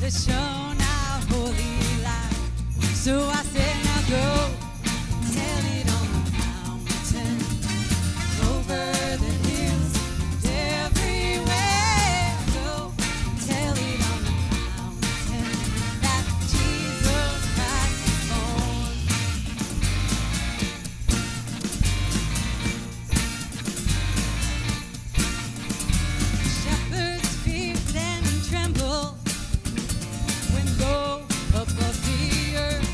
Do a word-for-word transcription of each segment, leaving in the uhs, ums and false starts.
that shone our holy light. So I said, now go tell it on the mountain, over the hills, and everywhere. Go tell it on the mountain that Jesus Christ is born. Shepherds fear and tremble when low above the earth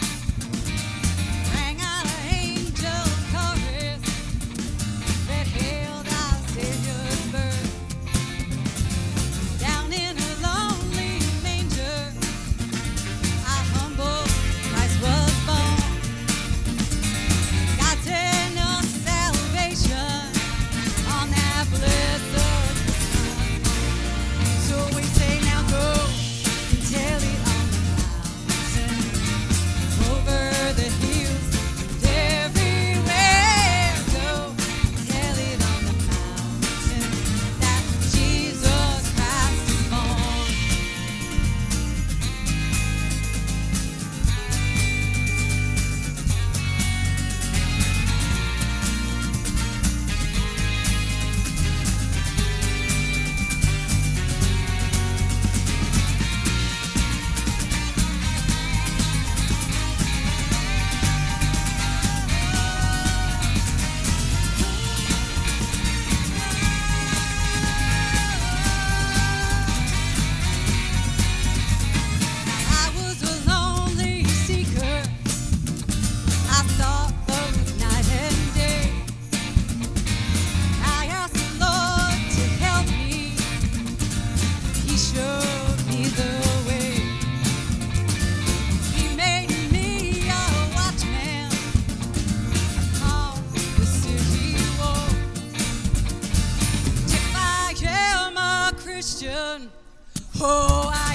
rang out an angel chorus that hailed our Savior's birth. Down in a lonely manger, our humble Christ was born. God's eternal salvation on that blessed Christmas. So we say, now go and tell it on the mountain, over the hills, and everywhere. Go tell it on the mountain that Jesus Christ is born. I was a lonely seeker. I sought both night and day. I asked the Lord to help me. He showed me the way. He made me a watchman on the city wall. If I am a Christian, oh, I